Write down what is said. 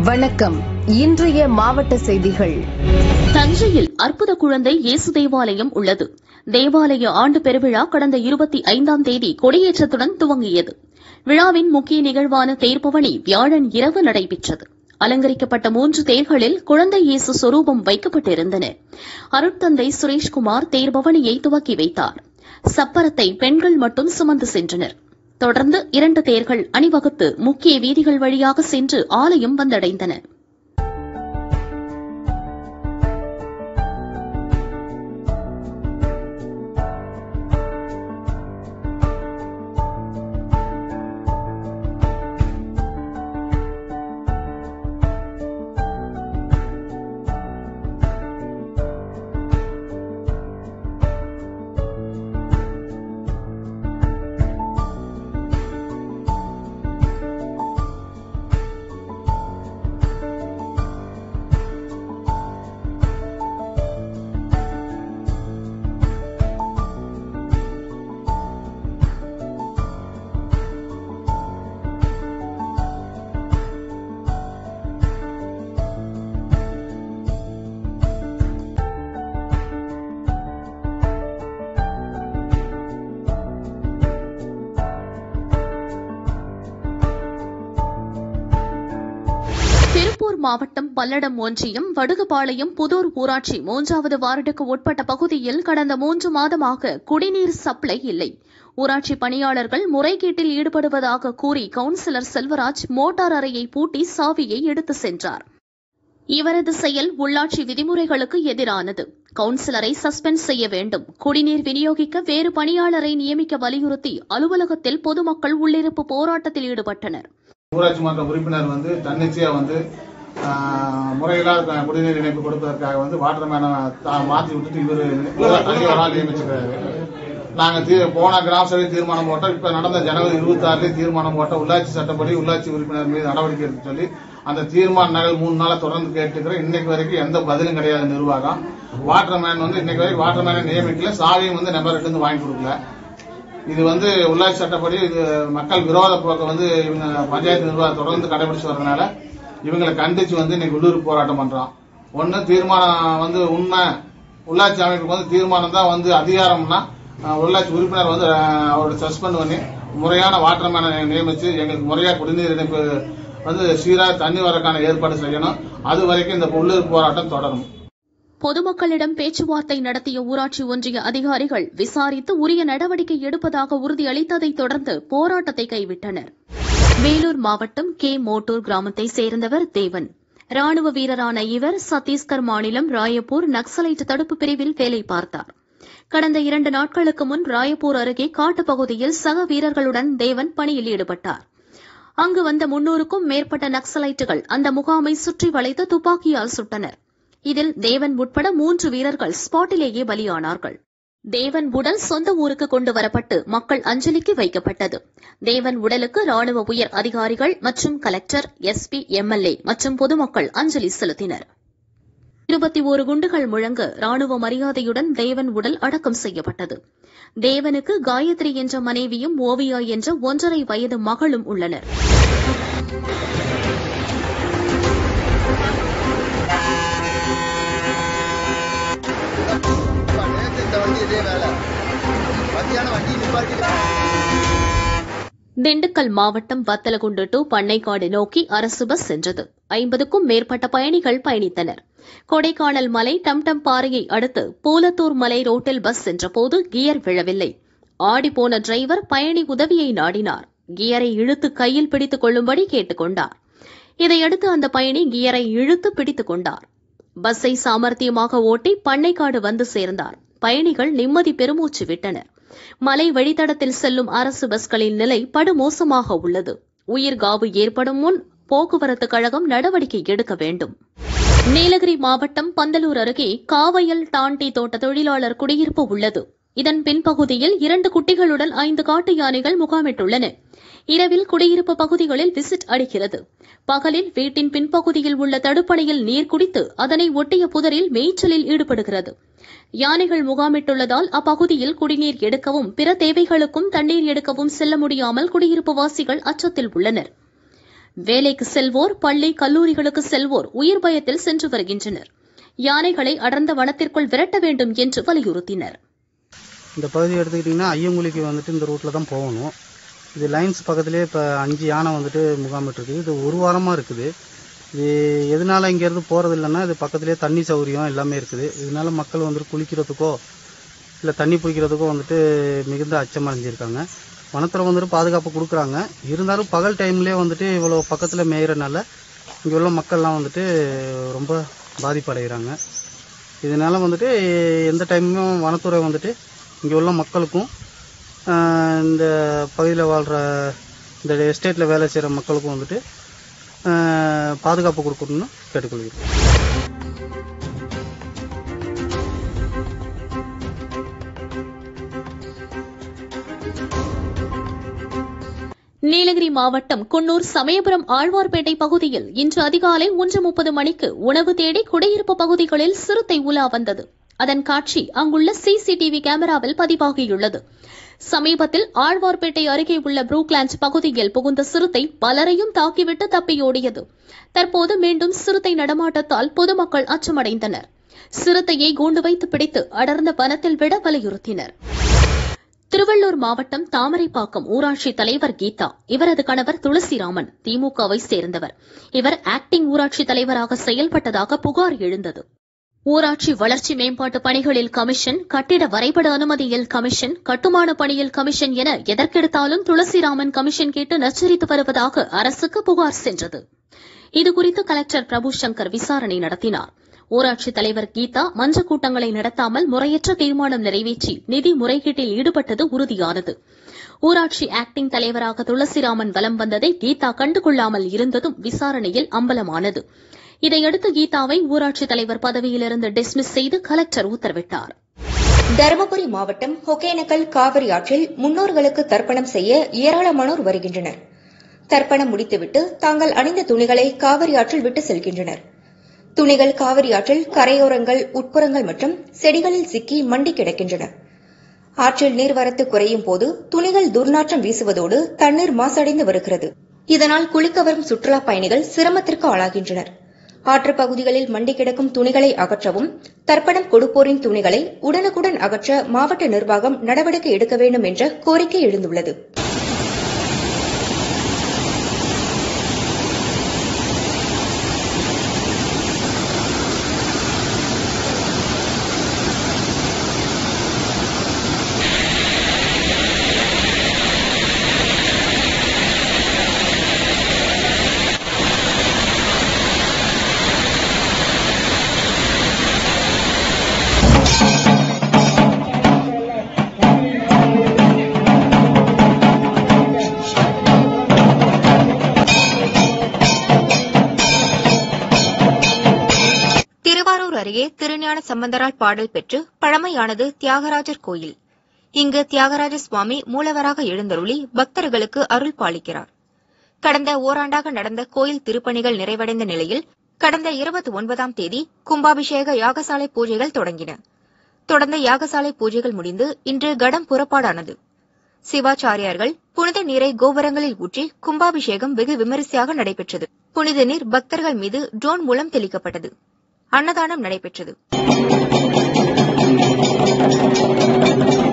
வணக்கம். இன்றைய மாவட்ட செய்திகள். தஞ்சையில் அற்புத குழந்தை இயேசு தேவாலயம் உள்ளது. தேவாலய ஆண்டு பெருவிழா கடந்த 25ஆம் தேதி கொடியேற்றத்துடன் துவங்கியது. விழாவின் முக்கிய நிகழ்வான தேர்பவனி வியாழன் இரவு நடைபெற்றது. அலங்கரிக்கப்பட்ட 3 தேர்களில் குழந்தை இயேசு சொரூபம் வைக்கப்பட்டிருந்தன. அருட்தந்தை சுரேஷ்குமார் தேர்பவனியை துவக்கி வைத்தார். சப்பரத்தை பெண்கள் மட்டும் சுமந்து சென்றனர். தொடர்ந்து 2 தேர்கள் அணிவகுத்து முக்கிய வீதிகள் வழியாக சென்று ஆலயம் வந்தடைந்தன. திருப்பூர் மாவட்டம் பல்லடம் ஒன்றியம் வடுகுபாளையம் புதூர் ஊராட்சி 3வது வார்டுக்கு உட்பட்ட பகுதியில் கடந்த 3 மாதமாக குடிநீர் சப்ளை இல்லை. ஊராட்சி பணியாளர்கள் முறைகேட்டில் ஈடுபடுவதாக கூறி கவுன்சிலர் செல்வராஜ் மோட்டார் அறையை பூட்டி சாவியை எடுத்து சென்றார். இவரது செயல் உள்ளாட்சி விதிமுறைகளுக்கு எதிரானது. கவுன்சிலரை சஸ்பெண்ட் செய்ய வேண்டும். குடிநீர் விநியோகிக்க வேறு பணியாளரை நியமிக்க வலியுறுத்தி அலுவலகத்தில் பொதுமக்கள் உள்ளிருப்பு போராட்டத்தில் ஈடுபட்டனர். ஊராட்சி மன்ற உறுப்பினர் தன்னிச்சையா முறையில்லாத குடிநீர் இணைப்பு கொடுப்பதற்காக வாட்டர் மேனை மாற்றி விட்டுட்டு இவர் அதிகாரம் நியமிச்சிருக்காரு. நாங்க போன கிராம சபை தீர்மானம் போட்டோம். இப்ப நடந்த ஜனவரி 26 தீர்மானம் போட்ட உள்ளாட்சி சட்டப்படி உள்ளாட்சி உறுப்பினர் மீது நடவடிக்கை எடுத்து சொல்லி அந்த தீர்மான நகல் 3 நாளா தொடர்ந்து கேட்டுக்கிறேன். இன்னைக்கு வரைக்கும் எந்த பதிலும் கிடையாது. நிர்வாகம் வாட்டர் மேன் இன்னைக்கு வரைக்கும் வாட்டர் மேனை நியமிக்கல. சாவியும் நம்பர் 2 வாங்கி கொடுக்கல. இது உள்ளாட்சி சட்டப்படி இது மக்கள் விரோத போக்க இவங்க பஞ்சாயத்து நிர்வாகம் தொடர்ந்து கடைபிடிச்சு வரதுனால இவங்களை கண்டிச்சு இன்னைக்கு உள்ளூர் போராட்டம் பண்றோம். ஒன்னு தீர்மானம் உண்மை உள்ளாட்சி அமைப்புக்கு தீர்மானம் தான் அதிகாரம்னா உள்ளாட்சி உறுப்பினர் அவரோட சஸ்பெண்ட் பண்ணி முறையான வாட்டர் மேனை நியமிச்சு எங்களுக்கு முறையா குடிநீர் இணைப்பு சீராக தண்ணி வரக்கான ஏற்பாடு செய்யணும். அது வரைக்கும் இந்த உள்ளூர் போராட்டம் தொடரும். பொதுமக்களிடம் பேச்சுவார்த்தை நடத்திய ஊராட்சி ஒன்றிய அதிகாரிகள் விசாரித்து உரிய நடவடிக்கை எடுப்பதாக உறுதியளித்ததை தொடர்ந்து போராட்டத்தை கைவிட்டனர். வேலூர் மாவட்டம் கே மோட்டூர் கிராமத்தைச் சேர்ந்தவர் தேவன். ராணுவ வீரரான இவர் சத்தீஸ்கர் மாநிலம் ராயப்பூர் நக்சலைட் தடுப்பு பிரிவில் வேலை பார்த்தார். கடந்த 2 நாட்களுக்கு முன் ராயப்பூர் அருகே காட்டுப்பகுதியில் சக வீரர்களுடன் தேவன் பணியில் ஈடுபட்டார். அங்கு வந்த 300க்கும் மேற்பட்ட நக்சலைட்டுகள் அந்த முகாமை சுற்றி வளைத்து துப்பாக்கியால் சுட்டனர். இதில் தேவன் உட்பட 3 வீரர்கள் ஸ்பாட்டிலேயே பலியானார்கள். தேவன் உடல் சொந்த ஊருக்கு கொண்டு வரப்பட்டு மக்கள் அஞ்சலிக்கு வைக்கப்பட்டது. தேவன் உடலுக்கு ராணுவ உயர் அதிகாரிகள் மற்றும் கலெக்டர், எஸ்பி, எம்எல்ஏ மற்றும் பொதுமக்கள் அஞ்சலி செலுத்தினர். 21 குண்டுகள் முழங்க ராணுவ மரியாதையுடன் தேவன் உடல் அடக்கம் செய்யப்பட்டது. தேவனுக்கு காயத்ரி என்ற மனைவியும் ஓவியா என்ற 1.5 வயது மகளும் உள்ளனர். திண்டுக்கல் மாவட்டம் வத்தலகுண்டு டு பண்ணைக்காடு நோக்கி அரசு பஸ் சென்றது. 50க்கும் மேற்பட்ட பயணிகள் பயணித்தனர். கொடைக்கானல் மலை டம்டம் பாறையை அடுத்து பூலத்தூர் மலை ரோட்டில் பஸ் சென்றபோது கியர் விழவில்லை. ஆடிப்போன டிரைவர் பயணி உதவியை நாடினார். கியரை இழுத்து கையில் பிடித்துக் கொள்ளும்படி கேட்டுக் கொண்டார். இதையடுத்து அந்த பயணி கியரை இழுத்து பிடித்துக் கொண்டார். பஸ்ஸை சாமர்த்தியமாக ஓட்டி பண்ணைக்காடு வந்து சேர்ந்தார். பயணிகள் நிம்மதி பெருமூச்சு விட்டனர். மலை வழித்தடத்தில் செல்லும் அரசு பஸ்களின் நிலை படுமோசமாக உள்ளது. உயிர்காவு ஏற்படும் முன் போக்குவரத்து கழகம் நடவடிக்கை எடுக்க வேண்டும். நீலகிரி மாவட்டம் பந்தலூர் அருகே காவையல் டாண்டி தோட்ட தொழிலாளர் குடியிருப்பு உள்ளது. இதன் பின்பகுதியில் 2 குட்டிகளுடன் 5 காட்டு யானைகள் முகாமிட்டுள்ளன. இரவில் குடியிருப்பு பகுதிகளில் விசிட் அடிக்கிறது. பகலில் வீட்டின் பின்பகுதியில் உள்ள தடுப்பணையில் நீர் குடித்து அதனை ஒட்டிய புதரில் மேய்ச்சலில் ஈடுபடுகிறது. யானைகள் முகாமிட்டுள்ளதால் அப்பகுதியில் குடிநீர் எடுக்கவும் பிற தேவைகளுக்கும் தண்ணீர் எடுக்கவும் செல்ல முடியாமல் குடியிருப்பு வாசிகள் அச்சத்தில் உள்ளனர். வேலைக்கு செல்வோர், பள்ளி, கல்லூரிகளுக்கு செல்வோர் உயிர் பயத்தில் சென்று வருகின்றனர். யானைகளை அடர்ந்த வனத்திற்குள் விரட்ட வேண்டும் என்று வலியுறுத்தினர். இந்த பகுதியை எடுத்துக்கிட்டிங்கன்னா ஐயங்குழிக்கு வந்துட்டு இந்த ரூட்ல தான் போகணும். இது லைன்ஸ் பக்கத்திலே இப்போ 5 யானை வந்துட்டு முகாமிட்டுருக்கு. இது ஒரு வாரமாக இருக்குது. இது எதனால இங்கேருந்து போகிறது இல்லைன்னா இது பக்கத்துலேயே தண்ணி சௌகரியம் எல்லாமே இருக்குது. இதனால மக்கள் வந்துட்டு குளிக்கிறதுக்கோ இல்லை தண்ணி பிடிக்கிறதுக்கோ வந்துட்டு மிகுந்த அச்சமடைஞ்சிருக்காங்க. வனத்துறை வந்துட்டு பாதுகாப்பு கொடுக்குறாங்க. இருந்தாலும் பகல் டைம்லேயே வந்துட்டு இவ்வளோ பக்கத்தில் மேயிறனால இங்கே உள்ள மக்கள்லாம் வந்துட்டு ரொம்ப பாதிப்படைகிறாங்க. இதனால வந்துட்டு எந்த டைமும் வனத்துறை வந்துட்டு இங்கே உள்ள மக்களுக்கும் இந்த பகுதியில் வாழ்கிற இந்த எஸ்டேட்டில் வேலை செய்கிற மக்களுக்கும் வந்துட்டு பாதுகாப்பு கொடுக்கணும்னு கேட்டுக்கொள்கிறேன். நீலகிரி மாவட்டம் குன்னூர் சமயபுரம் ஆழ்வார்பேட்டை பகுதியில் இன்று அதிகாலை 1:30 மணிக்கு உணவு தேடி குடியிருப்பு பகுதிகளில் சிறுத்தை உலா வந்தது. அதன் காட்சி அங்குள்ள சிசிடிவி கேமராவில் பதிவாகியுள்ளது. சமீபத்தில் ஆழ்வார்பேட்டை அருகே உள்ள புரூக்லாண்ட் பகுதியில் புகுந்த சிறுத்தை பலரையும் தாக்கிவிட்டு தப்பியோடியது. தற்போது மீண்டும் சிறுத்தை நடமாட்டத்தால் பொதுமக்கள் அச்சமடைந்தனர். சிறுத்தையை கூண்டு வைத்து பிடித்து அடர்ந்த வனத்தில் விட வலியுறுத்தினர். திருவள்ளூர் மாவட்டம் தாமரைப்பாக்கம் ஊராட்சி தலைவர் கீதா, இவரது கணவர் துளசிராமன் திமுகவை சேர்ந்தவர். இவர் ஆக்டிங் ஊராட்சி தலைவராக செயல்பட்டதாக புகார் எழுந்தது. ஊராட்சி வளர்ச்சி மேம்பாட்டு பணிகளில் கமிஷன், கட்டிட வரைபட அனுமதியில் கமிஷன், கட்டுமான பணியில் கமிஷன் என எதற்கெடுத்தாலும் துளசிராமன் கமிஷன் கேட்டு நச்சரித்து வருவதாக அரசுக்கு புகார் சென்றது. இதுகுறித்து கலெக்டர் பிரபு சங்கர் விசாரணை நடத்தினார். ஊராட்சி தலைவர் கீதா மஞ்ச கூட்டங்களை நடத்தாமல் முறையற்ற தீர்மானம் நிறைவேற்றி நிதி முறைகேட்டில் ஈடுபட்டது உறுதியானது. ஊராட்சி ஆக்டிங் தலைவராக துளசிராமன் வலம் வந்ததை கீதா கண்டுகொள்ளாமல் இருந்ததும் விசாரணையில் அம்பலமானது. இதையடுத்து கீதாவை ஊராட்சி தலைவர் பதவியிலிருந்து டிஸ்மிஸ் செய்து கலெக்டர் உத்தரவிட்டார். தருமபுரி மாவட்டம் ஒகேனக்கல் காவிரி ஆற்றில் முன்னோர்களுக்கு தர்ப்பணம் செய்ய ஏராளமானோர் வருகின்றனர். தர்ப்பணம் முடித்துவிட்டு தாங்கள் அணிந்த துணிகளை காவிரி ஆற்றில் விட்டு செல்கின்றனர். துணிகள் காவிரி ஆற்றில் கரையோரங்கள், உட்புறங்கள் மற்றும் செடிகளில் சிக்கி மண்டி கிடக்கின்றன. ஆற்றில் நீர்வரத்து குறையும் போது துணிகள் துர்நாற்றம் வீசுவதோடு தண்ணீர் மாசடைந்து வருகிறது. இதனால் குளிக்க வரும் சுற்றுலாப் பயணிகள் சிரமத்திற்கு ஆளாகின்றனர். ஆற்றுப் பகுதிகளில் மண்டி கிடக்கும் துணிகளை அகற்றவும், தர்ப்பணம் கொடுப்போரின் துணிகளை உடனுக்குடன் அகற்ற மாவட்ட நிர்வாகம் நடவடிக்கை எடுக்க வேண்டும் என்ற கோரிக்கை எழுந்துள்ளது. அருகே திருஞான சம்பந்தரால் பாடல் பெற்று பழமையானது தியாகராஜர் கோயில். இங்கு தியாகராஜ சுவாமி மூலவராக எழுந்தருளி பக்தர்களுக்கு அருள் பாலிக்கிறார். கடந்த ஓராண்டாக நடந்த கோயில் திருப்பணிகள் நிறைவடைந்த நிலையில் கடந்த 29ஆம் தேதி கும்பாபிஷேக யாகசாலை பூஜைகள் தொடங்கின. தொடர்ந்த யாகசாலை பூஜைகள் முடிந்து இன்று கடம் புறப்பாடானது. சிவாச்சாரியார்கள் புனித நீரை கோபுரங்களில் ஊற்றி கும்பாபிஷேகம் வெகு விமரிசையாக நடைபெற்றது. புனித நீர் பக்தர்கள் மீது ட்ரோன் மூலம் தெளிக்கப்பட்டது. அன்னதானம் நடைபெற்றது.